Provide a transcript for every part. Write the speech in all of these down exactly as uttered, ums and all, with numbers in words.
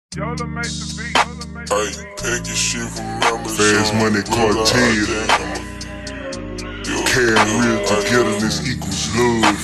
Hey, Peggy, she remembers Fast Money Cartel. Carrying real togetherness equals love.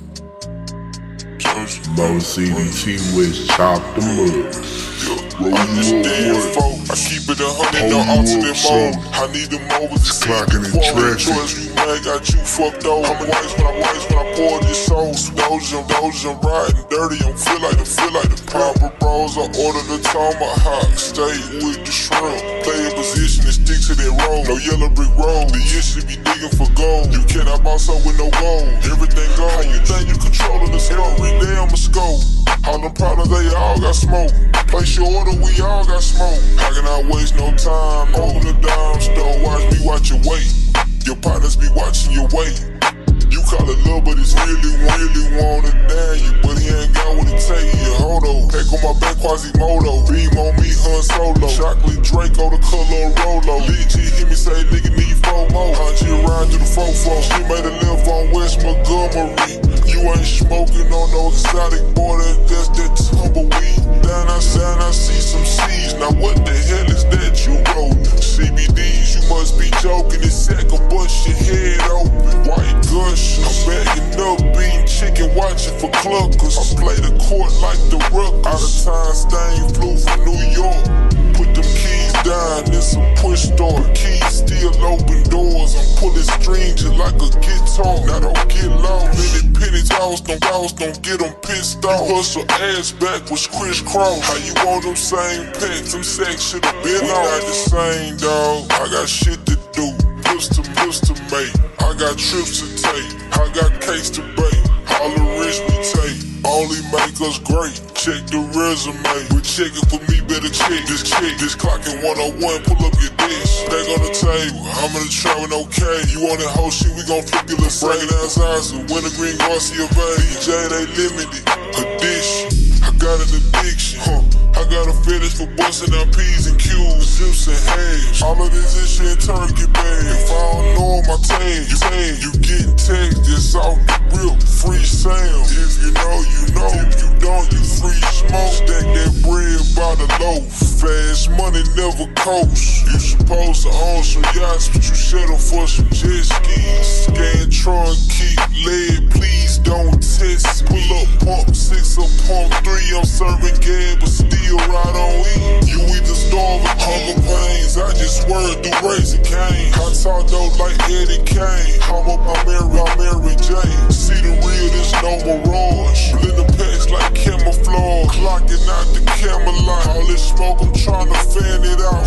Mo C D T West chop them up. Roll you up one. I keep it a hundred, no alternate mode. I need them over to see clocking in traffic. You man got you fucked over. I'm wise when I wise when I pour this sauce. Those and those and riding dirty. I'm feel like the feel like the proper bros. I order the tomahawk. Stay with the shrimp. Play a position and stick to that road. No yellow brick road. The issue be digging for gold. You cannot boss up with no gold. Everything gold. How you think you controlling the smoke? Every day I'm a scope. All them problems, they all got smoke. Place your order, we all got smoke. How can I waste no time? Open the dime store, watch me watch your weight. Your partners be watching your weight. You call it love, but it's really, really wanna damn you. But he ain't got what it take. You hold on. Heck on my back, Quasimodo. Beam on me, Han Solo. Chocolate Draco, the color of Rolo. D G hit me, say nigga need four more. Hunt you around through the fofo. She made a lift on West Montgomery. You ain't smoking on no exotic border, that's that tumbleweed. Down outside I see some seeds, now what the hell is that you wrote? C B Ds, you must be joking, this sack will bust your head open. White gush, I'm bagging up, beating chicken, watching for cluckers. I play the court like the Ruckers. Out of time, Stain flew from New York. Put them keys down, it's a push start. Keys still open doors, I'm pulling strings just like a guitar. Now don't get lost, minute pennies, house don't house, don't get them pissed off. You hustle ass backwards, crisscross. How you want them same packs, them sex should've been we off. We not the same, dawg, I got shit to do. Trips to trips to make, I got trips to take. I got cakes to bake, all the rich we take. Only make us great, check the resume. We check it for me, better check this check. This clock in one oh one, pull up your dish. They on the table, I'm in the trap with no K. You want that whole shit, we gon' flip your little break down size. Wintergreen Garcia Bay, D J they limited, addition. I got an addiction, huh? I got a fetish for busting out P's and Q's, zips and hash. All of this is shit turkey bag. If I don't know my tag, you tag, you getting tagged, just off the real free sound. If you know, you know. If you don't, you free smoke. Stack that bread by the loaf. Fast money never coast. You supposed to own some yachts, but you settle for some jet skis. Scantron, keep lead, please don't test. Pull up pump six or pump three. I'm serving gas, but still ride on E. You either starve or hunger pains. I just swerved through Raising Cane. I talk though like Eddie Kane. I'm up, I'm Mary, I'm Mary Jane. See the real, there's no mirage. Blend the packs like camouflage. Clocking out the Camelot. All this smoke, I'm trying to fan it out.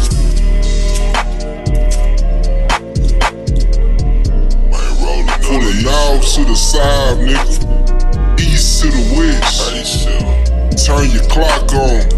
Pulling off to the side, nigga. East to the west. Turn your clock on.